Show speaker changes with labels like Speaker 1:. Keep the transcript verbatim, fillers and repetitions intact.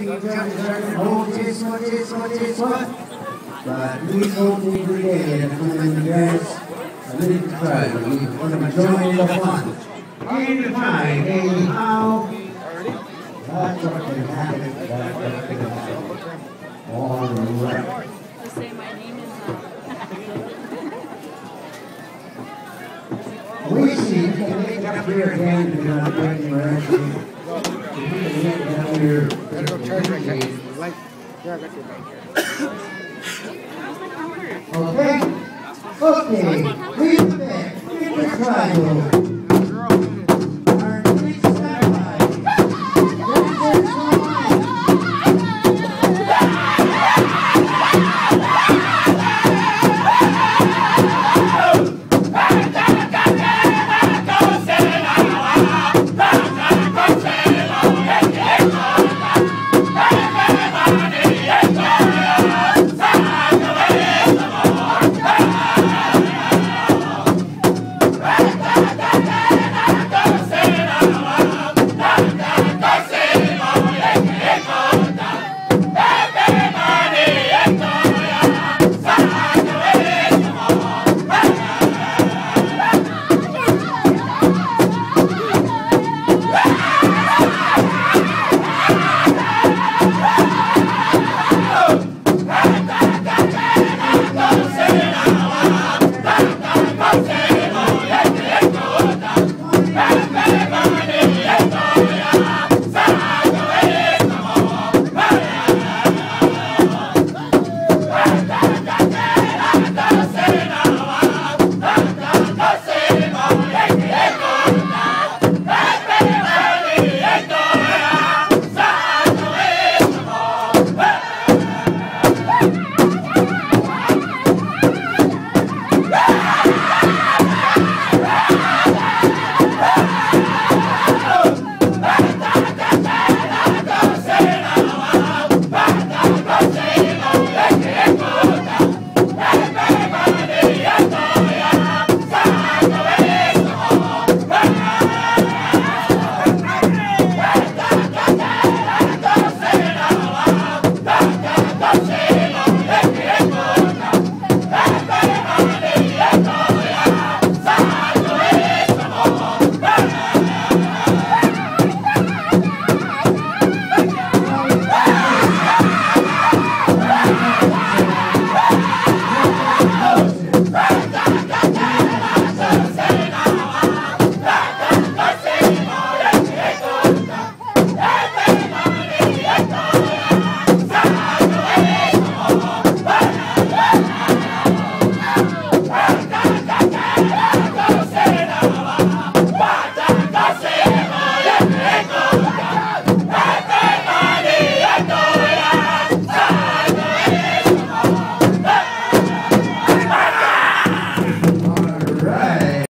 Speaker 1: racing each other, oh, this one, this one, this one. But we go every day and come in the dance. I live to try, we want to join the fun. Anytime, anyhow. That's what can happen. That's what can happen. All right.
Speaker 2: To say my name is
Speaker 1: We see, you can make up your hand and not break your action. You can make down your...
Speaker 3: Gotta go charge right here. Like, yeah, I got your bike here.
Speaker 1: Okay? Okay. Leave the bed. Leave the triangle.